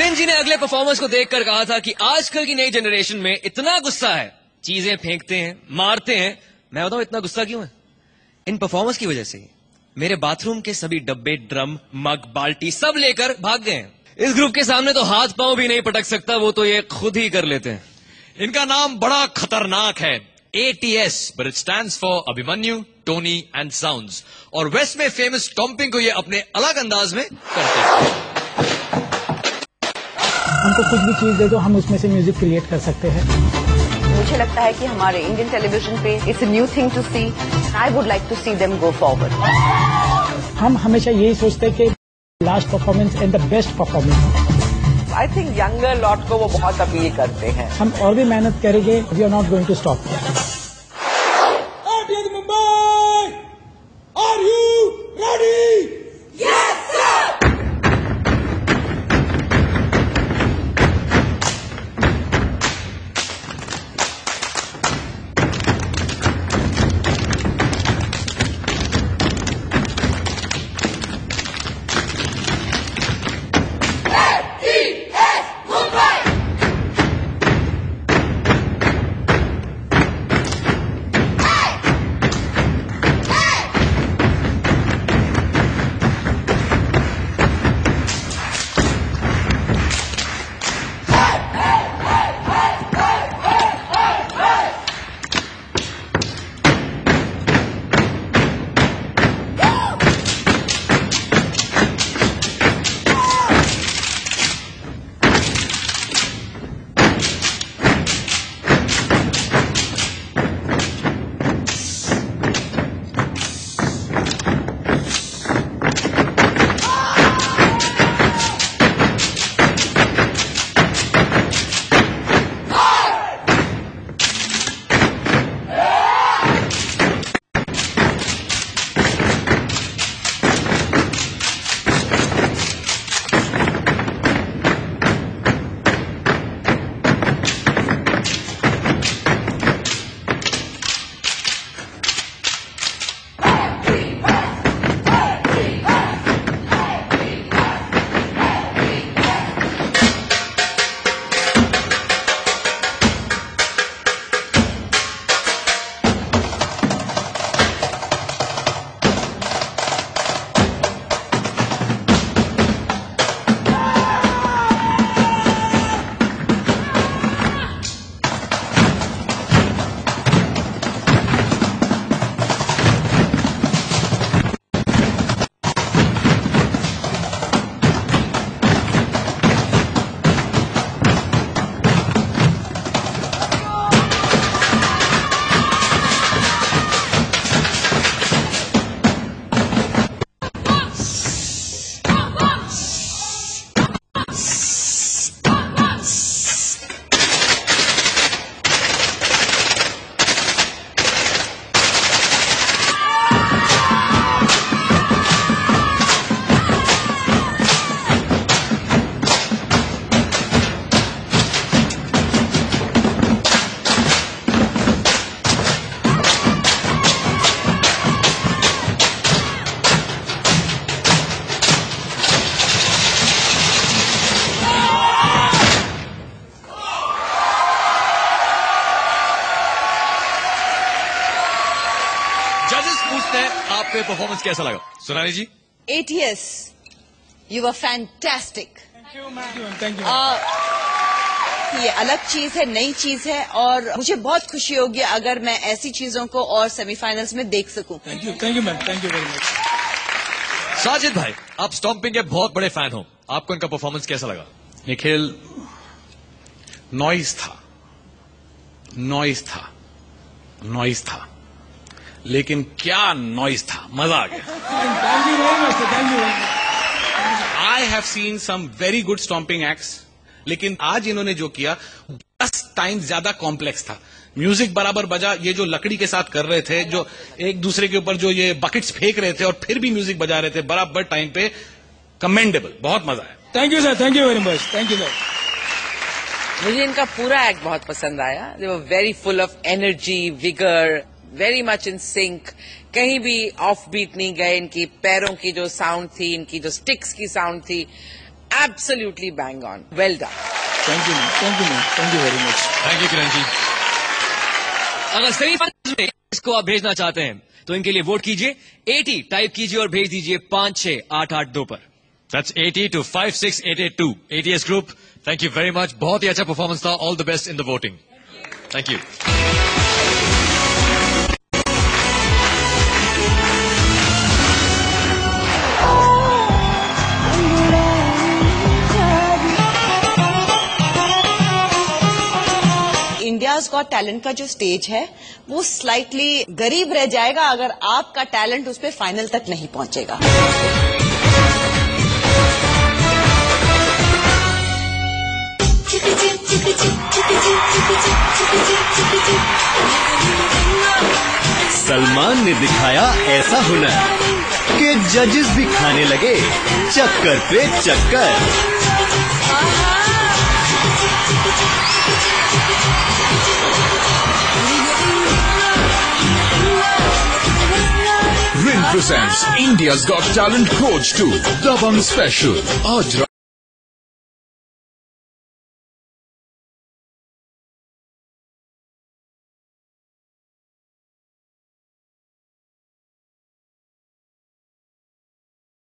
सेन जी ने अगले परफॉर्मेंस को देखकर कहा था कि आजकल की नई जनरेशन में इतना गुस्सा है, चीजें फेंकते हैं, मारते हैं। मैं बताऊं इतना गुस्सा क्यों है? इन परफॉर्मेंस की वजह से मेरे बाथरूम के सभी डब्बे, ड्रम, मग, बाल्टी सब लेकर भाग गए हैं। इस ग्रुप के सामने तो हाथ पांव भी नहीं पटक सकता, वो तो ये खुद ही कर लेते हैं। इनका नाम बड़ा खतरनाक है, ATS, but it stands for Abhimanyu, Tony and sounds. और वेस्ट में फेमस स्टॉम्पिंग को ये अपने अलग अंदाज में करते हैं। हमको कुछ भी चीज दे दो, हम उसमें से म्यूजिक क्रिएट कर सकते हैं। मुझे लगता है कि हमारे इंडियन टेलीविजन पे it's a new thing to see. I would like to see them go forward. हम हमेशा यही सोचते हैं कि last performance and the best performance. I think younger lot को वो बहुत अपील करते हैं। हम और भी मेहनत करेंगे, we are not going to stop. Mumbai, are you ready? Yes sir. आपका परफॉर्मेंस कैसा लगा सुनानी जी? ATS, you were fantastic. Thank you. ये अलग चीज है, नई चीज है और मुझे बहुत खुशी होगी अगर मैं ऐसी चीजों को और सेमीफाइनल्स में देख सकूं। Thank you ma'am, thank you very much. Sajid भाई, आप स्टॉम्पिंग के बहुत बड़े फैन हो, आपको इनका परफॉर्मेंस कैसा लगा? निखिल, नॉइज था, लेकिन क्या नॉइज था, मजा आ गया। Thank you very much, thank you very much. I have seen some very good stomping acts, लेकिन आज इन्होंने जो किया 10 टाइम्स ज्यादा कॉम्प्लेक्स था। म्यूजिक बराबर बजा, ये जो लकड़ी के साथ कर रहे थे, जो एक दूसरे के ऊपर जो ये बकेट्स फेंक रहे थे और फिर भी म्यूजिक बजा रहे थे बराबर टाइम पे, कमेंडेबल, बहुत मजा आया। Thank you sir, thank you very much, thank you sir. मुझे इनका पूरा एक्ट बहुत पसंद आया। They were very full of energy, vigour, very much in sync. कहीं भी ऑफ बीट नहीं गए। इनकी पैरों की जो साउंड थी, इनकी जो स्टिक्स की साउंड थी, Absolutely bang on. Well done. Thank you ma'am, thank you ma'am, thank you very much. Thank you Kiran ji. अगर सेमीफाइनल में इसको आप भेजना चाहते हैं तो इनके लिए वोट कीजिए, 80 टाइप कीजिए और भेज दीजिए 56882 पर। That's 80 to 56882. ATS Group, thank you very much. बहुत ही अच्छा परफॉर्मेंस था. All the best in the voting. Thank you. India's got talent का जो स्टेज है वो स्लाइटली गरीब रह जाएगा अगर आपका टैलेंट उस पे फाइनल तक नहीं पहुंचेगा। सलमान ने दिखाया ऐसा हुनर कि जजेस भी खाने लगे चक्कर पे चक्कर। Rin presents India's Got Talent Coach 2 Dabang Special. आज